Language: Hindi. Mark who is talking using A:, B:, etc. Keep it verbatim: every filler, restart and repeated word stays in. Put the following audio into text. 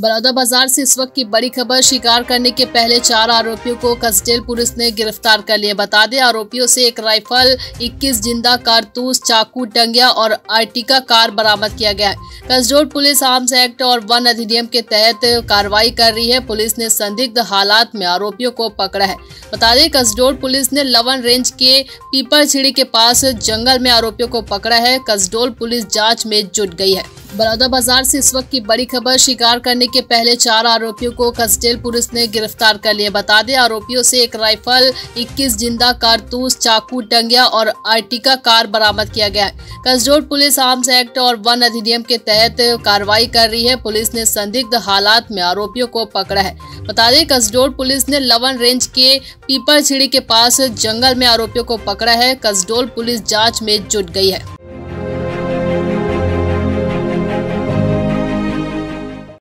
A: बलौदाबाजार से इस वक्त की बड़ी खबर। शिकार करने के पहले चार आरोपियों को कसडेल पुलिस ने गिरफ्तार कर लिया। बता दें, आरोपियों से एक राइफल, इक्कीस जिंदा कारतूस, चाकू, टंगिया और आर्टिका कार बरामद किया गया है। कसडोल पुलिस आर्म्स एक्ट और वन अधिनियम के तहत कार्रवाई कर रही है। पुलिस ने संदिग्ध हालात में आरोपियों को पकड़ा है। बता दें, कसडोल पुलिस ने लवन रेंज के पीपरछिड़ी के पास जंगल में आरोपियों को पकड़ा है। कसडोल पुलिस जांच में जुट गई है। बलौदाबाजार से इस वक्त की बड़ी खबर। शिकार करने के पहले चार आरोपियों को कसडेल पुलिस ने गिरफ्तार कर लिया। बता दें, आरोपियों से एक राइफल, इक्कीस जिंदा कारतूस, चाकू, टंगिया और आर्टिका कार बरामद किया गया है। कसडोल पुलिस आर्म्स एक्ट और वन अधिनियम के तहत कार्रवाई कर रही है। पुलिस ने संदिग्ध हालात में आरोपियों को पकड़ा है। बता दें, कसडोल पुलिस ने लवन रेंज के पीपरछिड़ी के पास जंगल में आरोपियों को पकड़ा है। कसडोल पुलिस जांच में जुट गई है।